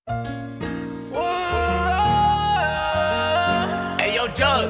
Hey yo, Jug.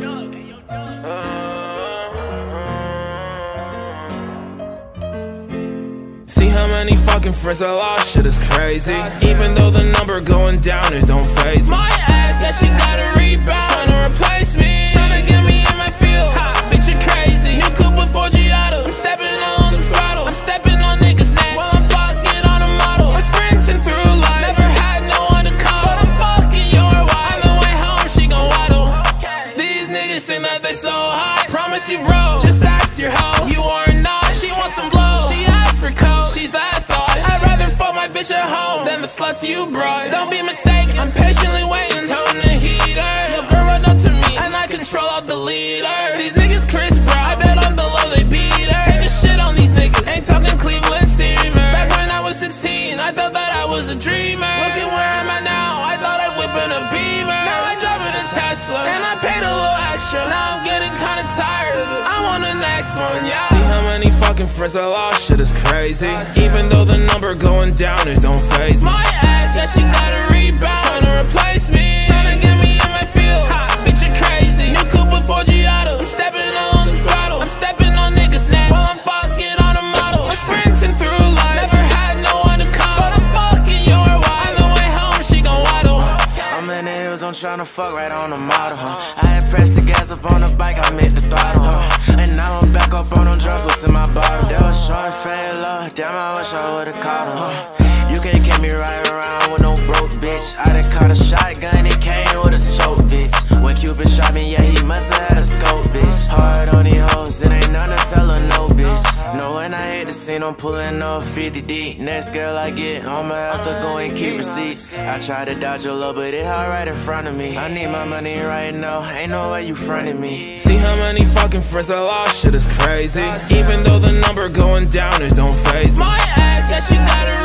See how many fucking friends I lost, shit is crazy. Even though the number going down, it don't faze me. My ass said she got a rebound, tryna replace me, tryna get me in my field. Ha, bitch, you crazy. New coupe with 4Gaudy. I'm stepping on the throttle, I'm stepping on niggas' necks while I'm fucking on a model. I'm sprinting through life, never had no one to call, but I'm fucking your wife. On the way home, she gon' waddle. These niggas think that they so hot. Promise you, bro, just ask your hoe. You are not, she wants some blow. She asked for coke, she's that thought. I'd rather fuck my bitch at home than the sluts you brought. Don't be mistaken, I'm patiently waiting, tone the heater. Your girl run up to me, and I control out the leader. These niggas Chris Brown, I bet on the low they beat her. Take a shit on these niggas, ain't talking Cleveland steamer. Back when I was 16, I thought that I was a dreamer. Look at where I'm at now, I thought I'd whip in a Beamer. Now I drive in a Tesla, and I paid a little extra. Now I'm getting kinda tired of it, I want the next one, yeah. See how many fucking friends I lost, shit is crazy. Even though the number going down, it don't faze me. My ass said she got a rebound, tryna replace me, tryna get me in my field. Ha, bitch, you crazy. New coupe with 4Gaudy. I'm stepping on the throttle, I'm stepping on niggas' necks while I'm fucking on a model. I'm sprinting through life, never had no one to call, but I'm fucking your wife. On the way home, she gon' waddle. I'm in the hills, I'm tryna fuck right on the model, I had pressed the gas up on the bike, I hit the throttle, and now I'm back up on them drugs, what's in my bottle? That was short, fade low, damn, I wish I would've caught him, You can't keep me riding around with no broke bitch. I done caught a shotgun, it came with a choke, bitch. When Cupid shot me, yeah, he must've had a scope, bitch. Hard on these hoes, it ain't nothing to tell her no, bitch. No, when I hit the scene, I'm pulling up 50 deep. Next girl I get, I'ma have to go and keep receipts. I tried to dodge your love, but it hot right in front of me. I need my money right now, ain't no way you fronting me. See how many fucking friends I lost, shit is crazy. Even though the number going down, it don't faze me. My ass said she got a